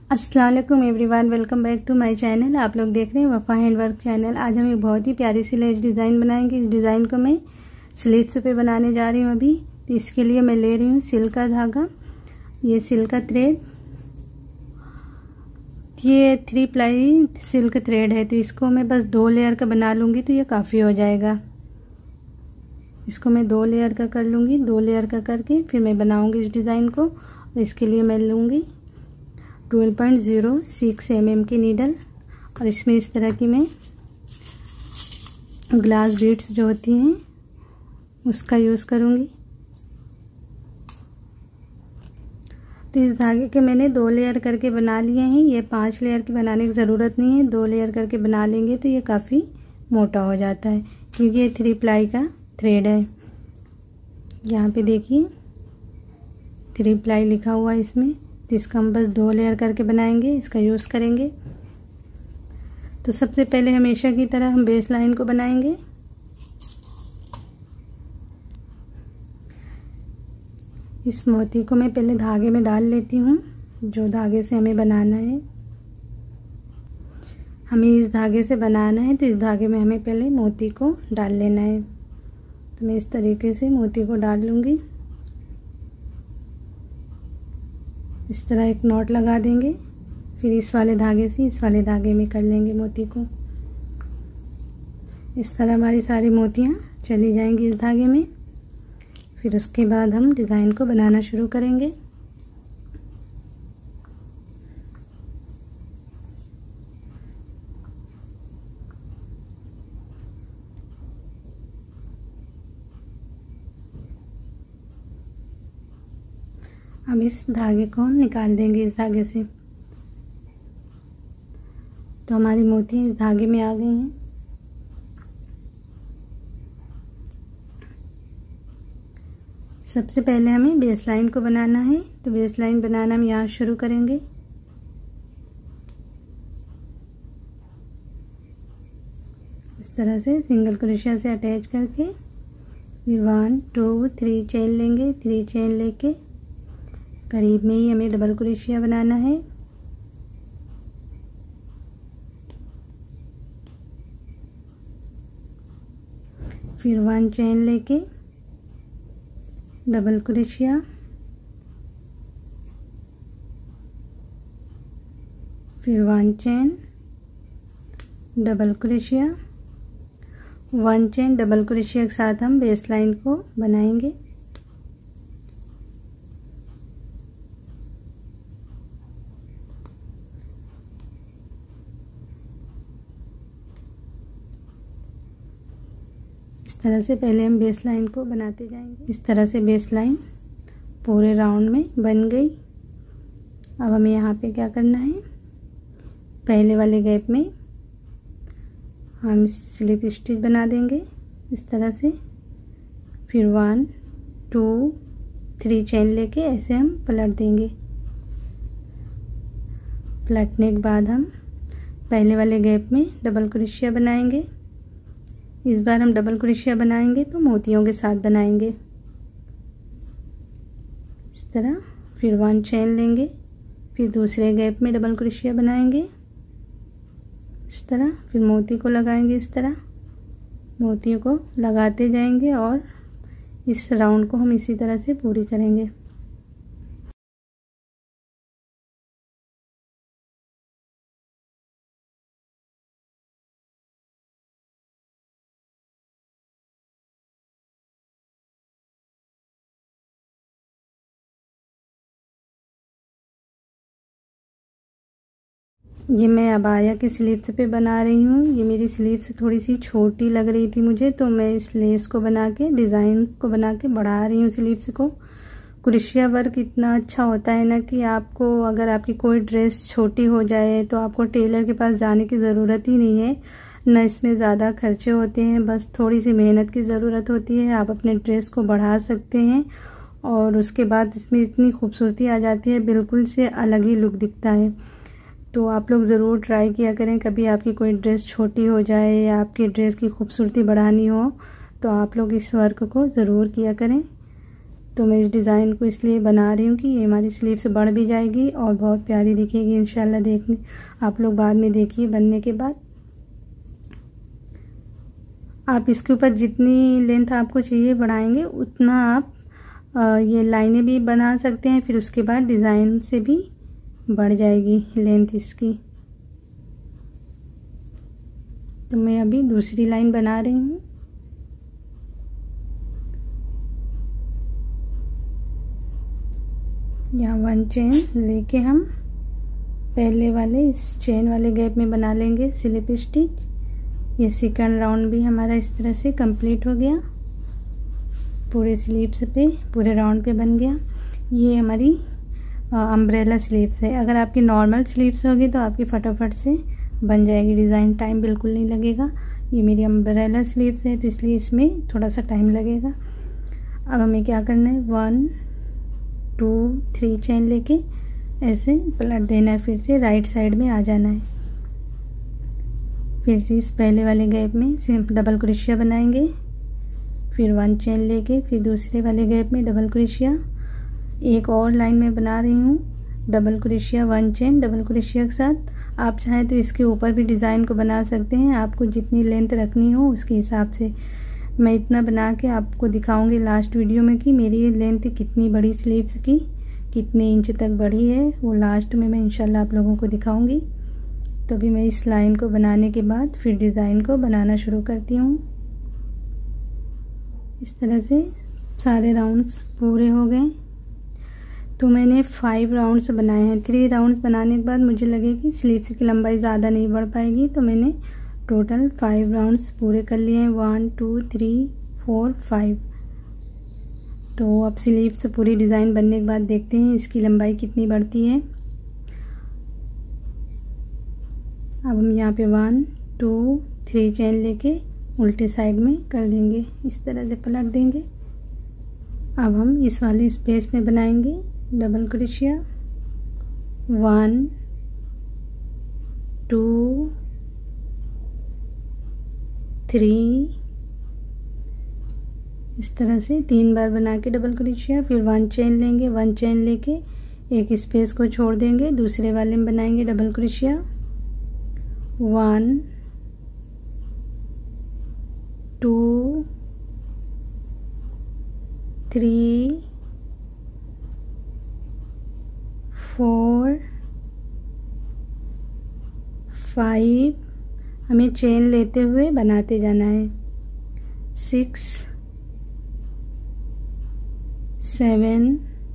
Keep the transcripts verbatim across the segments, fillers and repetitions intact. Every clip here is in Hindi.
अस्सलाम वालेकुम everyone, welcome back to my channel. आप लोग देख रहे हैं वफा हैंड वर्क चैनल। आज हम एक बहुत ही प्यारी सी लेस डिज़ाइन बनाएंगे। इस डिज़ाइन को मैं स्लीव्स पे बनाने जा रही हूँ अभी। तो इसके लिए मैं ले रही हूँ सिल्क का धागा, ये सिल्क का थ्रेड, ये थ्री प्लाई सिल्क थ्रेड है। तो इसको मैं बस दो लेयर का बना लूँगी तो ये काफ़ी हो जाएगा। इसको मैं दो लेयर का कर लूँगी, दो लेयर का करके फिर मैं बनाऊँगी इस डिज़ाइन को। और इसके लिए मैं लूँगी twelve point zero six M M की नीडल, और इसमें इस तरह की मैं ग्लास बीड्स जो होती हैं उसका यूज़ करूँगी। तो इस धागे के मैंने दो लेयर करके बना लिए हैं। ये पांच लेयर की बनाने की ज़रूरत नहीं है, दो लेयर करके बना लेंगे तो ये काफ़ी मोटा हो जाता है, क्योंकि ये थ्री प्लाई का थ्रेड है। यहाँ पे देखिए थ्री प्लाई लिखा हुआ है इसमें। तो इसको हम बस दो लेयर करके बनाएंगे, इसका यूज़ करेंगे। तो सबसे पहले हमेशा की तरह हम बेस लाइन को बनाएंगे। इस मोती को मैं पहले धागे में डाल लेती हूँ, जो धागे से हमें बनाना है। हमें इस धागे से बनाना है तो इस धागे में हमें पहले मोती को डाल लेना है। तो मैं इस तरीके से मोती को डाल लूँगी। इस तरह एक नॉट लगा देंगे, फिर इस वाले धागे से इस वाले धागे में कर लेंगे मोती को। इस तरह हमारी सारी मोतियाँ चली जाएंगी इस धागे में। फिर उसके बाद हम डिज़ाइन को बनाना शुरू करेंगे। अब इस धागे को हम निकाल देंगे इस धागे से। तो हमारी मोतियाँ इस धागे में आ गई हैं। सबसे पहले हमें बेस लाइन को बनाना है। तो बेस लाइन बनाना हम यहाँ शुरू करेंगे। इस तरह से सिंगल क्रोशिया से अटैच करके फिर वन टू थ्री चेन लेंगे। थ्री चेन लेके करीब में ही हमें डबल क्रोशिया बनाना है। फिर वन चेन लेके डबल क्रोशिया, फिर वन चेन डबल क्रोशिया, वन चेन डबल क्रोशिया के साथ हम बेस लाइन को बनाएंगे। इस तरह से पहले हम बेस लाइन को बनाते जाएंगे। इस तरह से बेस लाइन पूरे राउंड में बन गई। अब हमें यहाँ पे क्या करना है, पहले वाले गैप में हम स्लिप स्टिच बना देंगे इस तरह से। फिर वन टू थ्री चेन लेके ऐसे हम पलट देंगे। पलटने के बाद हम पहले वाले गैप में डबल क्रोशिया बनाएंगे। इस बार हम डबल क्रोशिया बनाएंगे तो मोतियों के साथ बनाएंगे इस तरह। फिर वन चेन लेंगे, फिर दूसरे गैप में डबल क्रोशिया बनाएंगे इस तरह। फिर मोती को लगाएंगे इस तरह, मोतियों को लगाते जाएंगे और इस राउंड को हम इसी तरह से पूरी करेंगे। ये मैं अबाया की स्लीव्स पे बना रही हूँ। ये मेरी स्लीव्स थोड़ी सी छोटी लग रही थी मुझे, तो मैं इस लेस को बना के डिज़ाइन को बना के बढ़ा रही हूँ स्लीव्स को। क्रोशिया वर्क इतना अच्छा होता है ना कि आपको अगर आपकी कोई ड्रेस छोटी हो जाए तो आपको टेलर के पास जाने की ज़रूरत ही नहीं है। न इसमें ज़्यादा खर्चे होते हैं, बस थोड़ी सी मेहनत की ज़रूरत होती है। आप अपने ड्रेस को बढ़ा सकते हैं और उसके बाद इसमें इतनी खूबसूरती आ जाती है, बिल्कुल से अलग ही लुक दिखता है। तो आप लोग ज़रूर ट्राई किया करें। कभी आपकी कोई ड्रेस छोटी हो जाए या आपकी ड्रेस की खूबसूरती बढ़ानी हो तो आप लोग इस वर्क को ज़रूर किया करें। तो मैं इस डिज़ाइन को इसलिए बना रही हूँ कि ये हमारी स्लीव्स बढ़ भी जाएगी और बहुत प्यारी दिखेगी इंशाल्लाह। देखने आप लोग बाद में देखिए बनने के बाद। आप इसके ऊपर जितनी लेंथ आपको चाहिए बढ़ाएंगे उतना आप ये लाइनें भी बना सकते हैं, फिर उसके बाद डिज़ाइन से भी बढ़ जाएगी लेंथ इसकी। तो मैं अभी दूसरी लाइन बना रही हूँ। यहाँ वन चेन लेके हम पहले वाले इस चेन वाले गैप में बना लेंगे स्लिप स्टिच। ये सेकंड राउंड भी हमारा इस तरह से कंप्लीट हो गया, पूरे स्लीव्स पे पूरे राउंड पे बन गया। ये हमारी अम्ब्रेला स्लीव्स है। अगर आपकी नॉर्मल स्लीव्स होगी तो आपकी फटाफट से बन जाएगी डिज़ाइन, टाइम बिल्कुल नहीं लगेगा। ये मेरी अम्ब्रेला स्लीव्स है तो इसलिए इसमें थोड़ा सा टाइम लगेगा। अब हमें क्या करना है, वन टू थ्री चेन लेके ऐसे पलट देना है, फिर से राइट साइड में आ जाना है। फिर से इस पहले वाले गैप में सिर्फ डबल क्रोशिया बनाएंगे, फिर वन चेन लेके फिर दूसरे वाले गैप में डबल क्रोशिया। एक और लाइन में बना रही हूँ डबल क्रोशिया वन चेन डबल क्रोशिया के साथ। आप चाहें तो इसके ऊपर भी डिज़ाइन को बना सकते हैं, आपको जितनी लेंथ रखनी हो उसके हिसाब से। मैं इतना बना के आपको दिखाऊंगी लास्ट वीडियो में कि मेरी लेंथ कितनी बड़ी स्लीव्स की, कितने इंच तक बढ़ी है, वो लास्ट में मैं इंशाल्लाह आप लोगों को दिखाऊंगी। तो अभी मैं इस लाइन को बनाने के बाद फिर डिज़ाइन को बनाना शुरू करती हूँ। इस तरह से सारे राउंड्स पूरे हो गए। तो मैंने फाइव राउंड्स बनाए हैं। थ्री राउंड्स बनाने के बाद मुझे लगे कि स्लीव्स की लंबाई ज़्यादा नहीं बढ़ पाएगी, तो मैंने टोटल फाइव राउंड्स पूरे कर लिए हैं। One two three four five. तो अब स्लीव्स पूरी डिज़ाइन बनने के बाद देखते हैं इसकी लंबाई कितनी बढ़ती है। अब हम यहाँ पे वन टू थ्री चेन लेके उल्टे साइड में कर देंगे, इस तरह से पलट देंगे। अब हम इस वाले स्पेस में बनाएंगे डबल क्रोशिया, वन टू थ्री, इस तरह से तीन बार बना के डबल क्रोशिया, फिर वन चेन लेंगे, वन चेन लेके एक स्पेस को छोड़ देंगे, दूसरे वाले में बनाएंगे डबल क्रोशिया, one two three four five, हमें चेन लेते हुए बनाते जाना है, सिक्स सेवन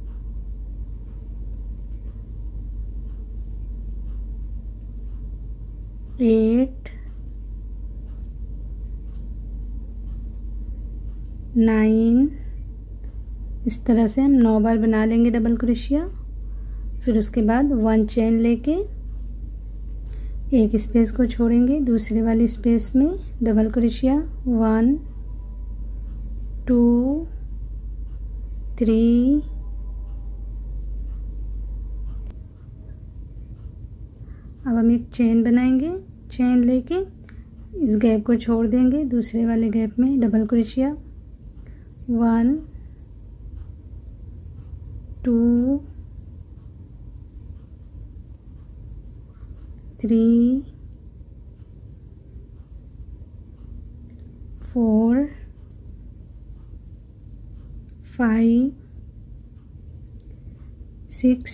एट नाइन, इस तरह से हम नौ बार बना लेंगे डबल क्रोशिया। फिर उसके बाद वन चेन लेके एक स्पेस को छोड़ेंगे, दूसरे वाली स्पेस में डबल क्रोशिया, वन टू थ्री अब हम एक चेन बनाएंगे, चेन लेके इस गैप को छोड़ देंगे, दूसरे वाले गैप में डबल क्रोशिया, one two three four five six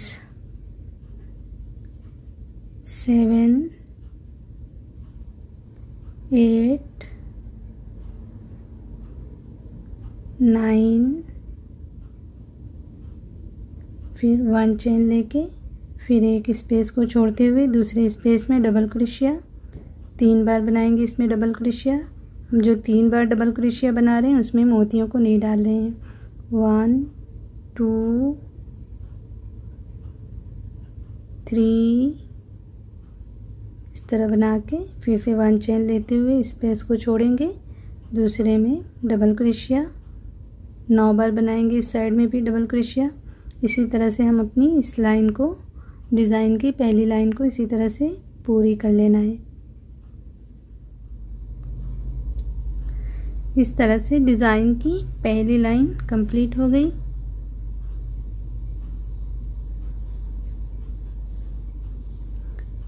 seven eight nine, फिर वन चेन लेके फिर एक स्पेस को छोड़ते हुए दूसरे स्पेस में डबल क्रोशिया, तीन बार बनाएंगे इसमें डबल क्रोशिया। हम जो तीन बार डबल क्रोशिया बना रहे हैं उसमें मोतियों को नहीं डाल रहे हैं। वन टू थ्री, इस तरह बना के फिर से वन चेन लेते हुए स्पेस को छोड़ेंगे, दूसरे में डबल क्रोशिया, नौ बार बनाएंगे इस साइड में भी डबल क्रोशिया। इसी तरह से हम अपनी इस लाइन को, डिज़ाइन की पहली लाइन को इसी तरह से पूरी कर लेना है। इस तरह से डिज़ाइन की पहली लाइन कंप्लीट हो गई।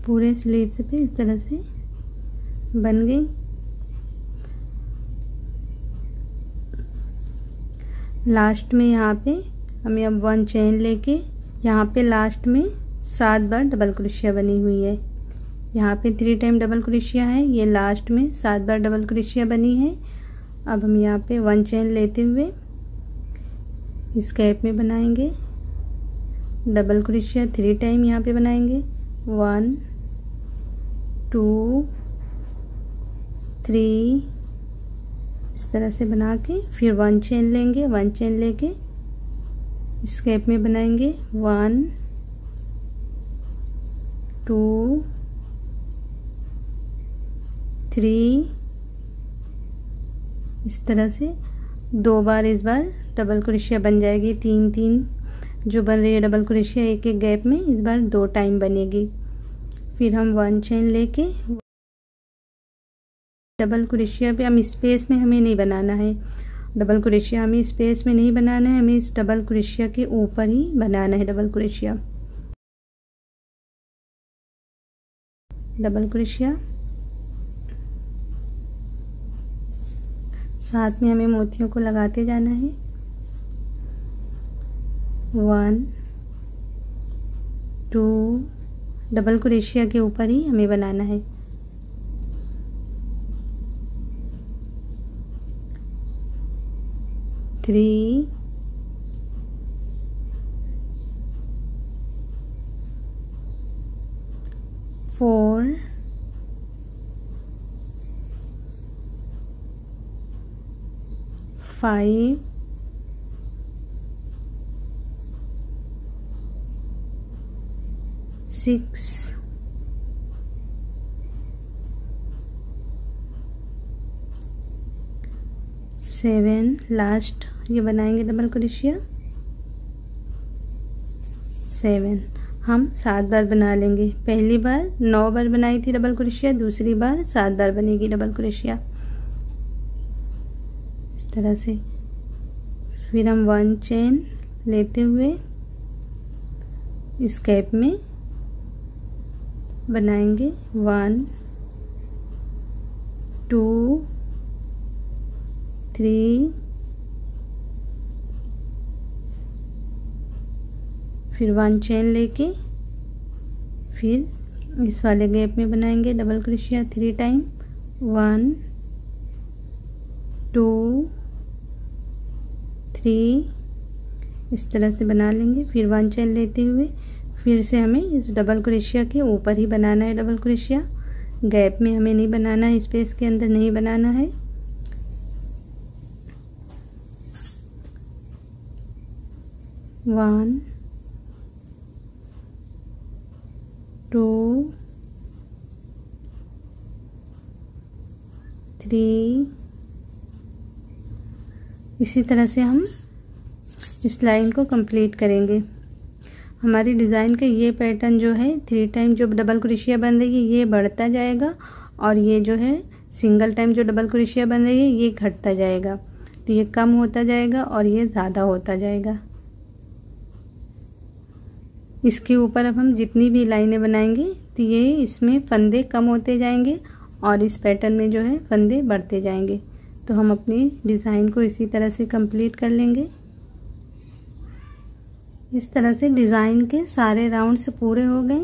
पूरे स्लीव्स पे इस तरह से बन गई। लास्ट में यहाँ पे हमें अब वन चेन लेके यहाँ पे लास्ट में सात बार डबल क्रोशिया बनी हुई है। यहाँ पे थ्री टाइम डबल क्रोशिया है, ये लास्ट में सात बार डबल क्रोशिया बनी है। अब हम यहाँ पे वन चेन लेते हुए इस गैप में बनाएंगे डबल क्रोशिया, थ्री टाइम यहाँ पे बनाएंगे, वन टू थ्री, इस तरह से बना के फिर वन चेन लेंगे, वन चेन लेके इस गैप में बनाएंगे वन टू थ्री, इस तरह से दो बार इस बार डबल क्रोशिया बन जाएगी। तीन तीन जो बन रही है डबल क्रोशिया एक एक गैप में, इस बार दो टाइम बनेगी। फिर हम वन चेन लेके डबल क्रोशिया पे, हम स्पेस में हमें नहीं बनाना है डबल क्रोशिया, हमें स्पेस में नहीं बनाना है, हमें इस डबल क्रोशिया के ऊपर ही बनाना है डबल क्रोशिया। डबल क्रोशिया साथ में हमें मोतियों को लगाते जाना है। वन टू, डबल क्रोशिया के ऊपर ही हमें बनाना है। Three, four, five, six, seven, last ये बनाएंगे डबल क्रोशिया सेवन। हम सात बार बना लेंगे। पहली बार नौ बार बनाई थी डबल क्रोशिया, दूसरी बार सात बार बनेगी डबल क्रोशिया इस तरह से। फिर हम वन चेन लेते हुए इस गैप में बनाएंगे वन टू थ्री, फिर वन चेन लेके फिर इस वाले गैप में बनाएंगे डबल क्रोशिया three time, one two three, इस तरह से बना लेंगे। फिर वन चेन लेते हुए फिर से हमें इस डबल क्रोशिया के ऊपर ही बनाना है डबल क्रोशिया, गैप में हमें नहीं बनाना है, स्पेस के अंदर नहीं बनाना है। वन टू थ्री, इसी तरह से हम इस लाइन को कंप्लीट करेंगे। हमारी डिज़ाइन का ये पैटर्न जो है थ्री टाइम जो डबल क्रोशिया बन रही है ये बढ़ता जाएगा, और ये जो है सिंगल टाइम जो डबल क्रोशिया बन रही है ये घटता जाएगा। तो ये कम होता जाएगा और ये ज़्यादा होता जाएगा। इसके ऊपर अब हम जितनी भी लाइनें बनाएंगे तो ये इसमें फंदे कम होते जाएंगे और इस पैटर्न में जो है फंदे बढ़ते जाएंगे। तो हम अपनी डिज़ाइन को इसी तरह से कंप्लीट कर लेंगे। इस तरह से डिज़ाइन के सारे राउंड्स पूरे हो गए।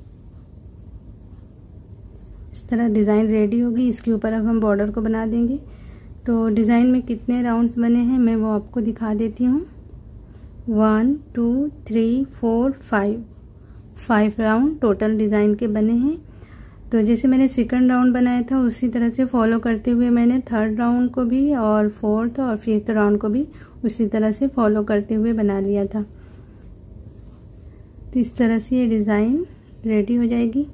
इस तरह डिज़ाइन रेडी होगी। इसके ऊपर अब हम बॉर्डर को बना देंगे। तो डिज़ाइन में कितने राउंड्स बने हैं मैं वो आपको दिखा देती हूँ। One two three four five five round total design के बने हैं। तो जैसे मैंने सेकंड राउंड बनाया था उसी तरह से फॉलो करते हुए मैंने थर्ड राउंड को भी और फोर्थ और फिफ्थ राउंड को भी उसी तरह से फॉलो करते हुए बना लिया था। तो इस तरह से ये डिज़ाइन रेडी हो जाएगी।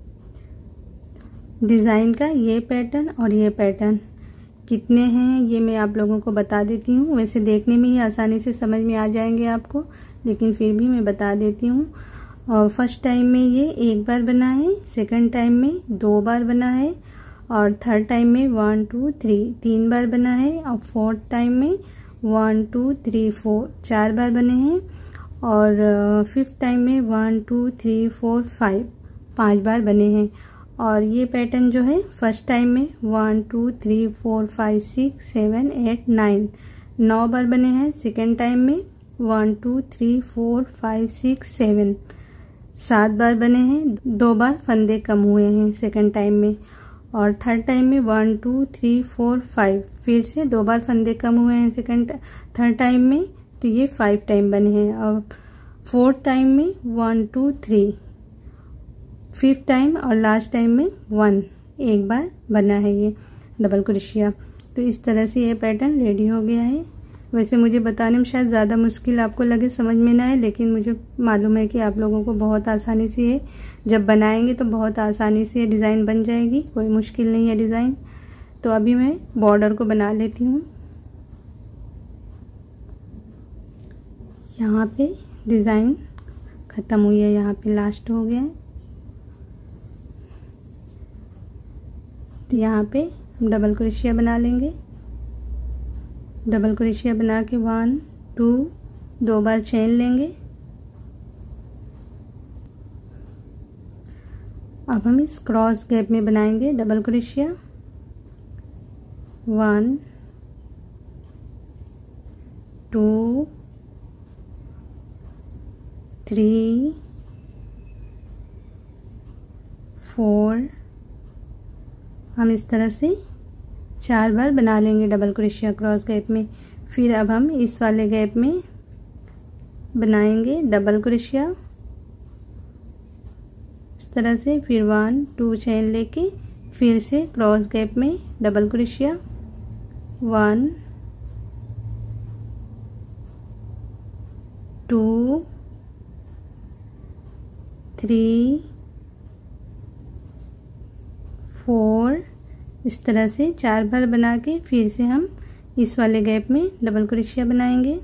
डिज़ाइन का ये पैटर्न और ये पैटर्न कितने हैं ये मैं आप लोगों को बता देती हूँ। वैसे देखने में ही आसानी से समझ में आ जाएंगे आपको, लेकिन फिर भी मैं बता देती हूँ। और फर्स्ट टाइम में ये एक बार बना है, सेकंड टाइम में दो बार बना है, और थर्ड टाइम में वन टू थ्री तीन बार बना है, और फोर्थ टाइम में वन टू थ्री फोर चार बार बने हैं, और फिफ्थ टाइम में one two three four five पांच बार बने हैं। और ये पैटर्न जो है फर्स्ट टाइम में one two three four five six seven eight nine नौ बार बने हैं। सेकेंड टाइम में one two three four five six seven सात बार बने हैं, दो बार फंदे कम हुए हैं सेकेंड टाइम में। और थर्ड टाइम में one two three four five फिर से दो बार फंदे कम हुए हैं सेकेंड थर्ड टाइम में, तो ये फाइव टाइम बने हैं। और फोर्थ टाइम में one two three, fifth time और लास्ट टाइम में वन एक बार बना है ये डबल क्रोशिया। तो इस तरह से ये पैटर्न रेडी हो गया है। वैसे मुझे बताने में शायद ज़्यादा मुश्किल आपको लगे, समझ में ना आए, लेकिन मुझे मालूम है कि आप लोगों को बहुत आसानी से ये जब बनाएंगे तो बहुत आसानी से ये डिज़ाइन बन जाएगी, कोई मुश्किल नहीं है डिज़ाइन। तो अभी मैं बॉर्डर को बना लेती हूँ। यहाँ पे डिज़ाइन ख़त्म हुई है, यहाँ पे लास्ट हो गया है। तो यहाँ पे हम डबल क्रोशिया बना लेंगे। डबल क्रोशिया बना के वन टू दो बार चेन लेंगे। अब हम इस क्रॉस गैप में बनाएंगे डबल क्रोशिया। वन टू थ्री फोर, हम इस तरह से चार बार बना लेंगे डबल क्रोशिया क्रॉस गैप में। फिर अब हम इस वाले गैप में बनाएंगे डबल क्रोशिया इस तरह से। फिर वन टू चेन लेके फिर से क्रॉस गैप में डबल क्रोशिया। वन टू थ्री फोर, इस तरह से चार बार बना के फिर से हम इस वाले गैप में डबल क्रोशिया बनाएंगे।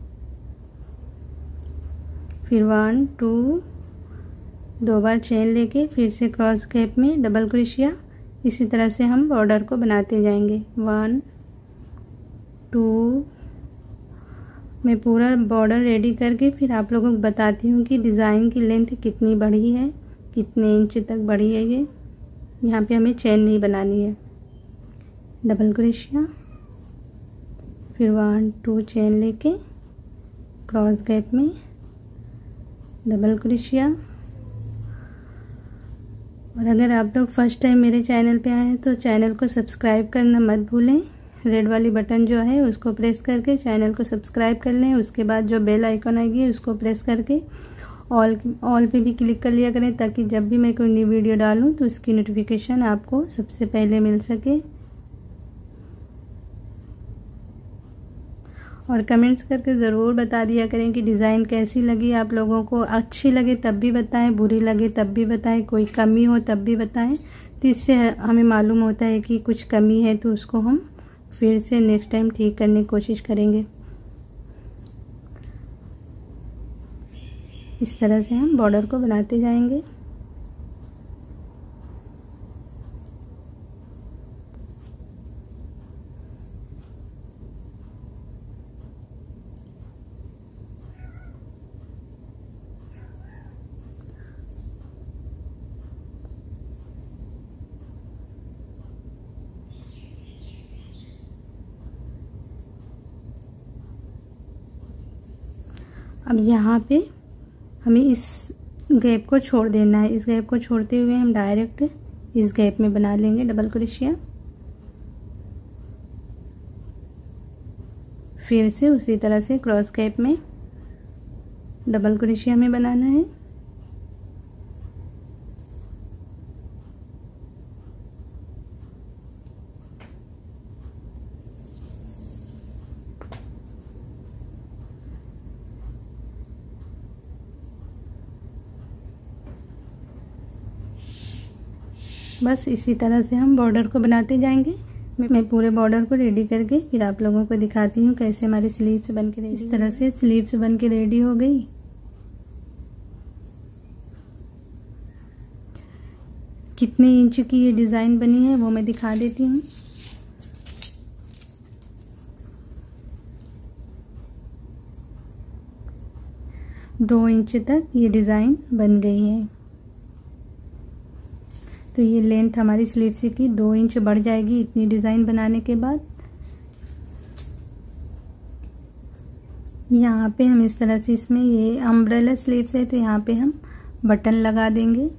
फिर वन टू दो बार चेन लेके फिर से क्रॉस गैप में डबल क्रोशिया। इसी तरह से हम बॉर्डर को बनाते जाएंगे। वन टू, मैं पूरा बॉर्डर रेडी करके फिर आप लोगों को बताती हूँ कि डिज़ाइन की लेंथ कितनी बढ़ी है, कितने इंच तक बढ़ी है। ये यहाँ पे हमें चेन नहीं बनानी है। डबल क्रोशिया, फिर वन टू चेन लेके क्रॉस गैप में डबल क्रोशिया। और अगर आप लोग फर्स्ट टाइम मेरे चैनल पे आए हैं तो चैनल को सब्सक्राइब करना मत भूलें। रेड वाली बटन जो है उसको प्रेस करके चैनल को सब्सक्राइब कर लें। उसके बाद जो बेल आइकन आएगी उसको प्रेस करके ऑल ऑल पे भी क्लिक कर लिया करें, ताकि जब भी मैं कोई न्यू वीडियो डालूं तो उसकी नोटिफिकेशन आपको सबसे पहले मिल सके। और कमेंट्स करके ज़रूर बता दिया करें कि डिज़ाइन कैसी लगी आप लोगों को। अच्छी लगे तब भी बताएं, बुरी लगे तब भी बताएं, कोई कमी हो तब भी बताएं। तो इससे हमें मालूम होता है कि कुछ कमी है तो उसको हम फिर से नेक्स्ट टाइम ठीक करने की कोशिश करेंगे। इस तरह से हम बॉर्डर को बनाते जाएंगे। अब यहाँ पे हमें इस गैप को छोड़ देना है। इस गैप को छोड़ते हुए हम डायरेक्ट इस गैप में बना लेंगे डबल क्रोशिया। फिर से उसी तरह से क्रॉस गैप में डबल क्रोशिया में बनाना है। बस इसी तरह से हम बॉर्डर को बनाते जाएंगे। मैं पूरे बॉर्डर को रेडी करके फिर आप लोगों को दिखाती हूँ कैसे हमारी स्लीव्स बन के रेडी। इस तरह से स्लीव्स बन के रेडी हो गई। कितने इंच की ये डिज़ाइन बनी है वो मैं दिखा देती हूँ। दो इंच तक ये डिज़ाइन बन गई है। तो ये लेंथ हमारी स्लीव्स की दो इंच बढ़ जाएगी इतनी डिज़ाइन बनाने के बाद। यहाँ पे हम इस तरह से, इसमें ये अम्ब्रेला स्लीव्स है तो यहाँ पे हम बटन लगा देंगे।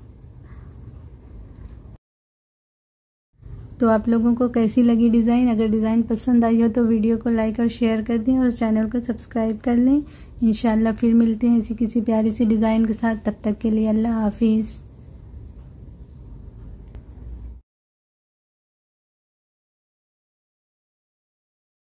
तो आप लोगों को कैसी लगी डिज़ाइन? अगर डिज़ाइन पसंद आई हो तो वीडियो को लाइक और शेयर कर दें और चैनल को सब्सक्राइब कर लें। इंशाल्लाह फिर मिलते हैं इसी किसी प्यारी सी डिज़ाइन के साथ। तब तक के लिए अल्लाह हाफिज़।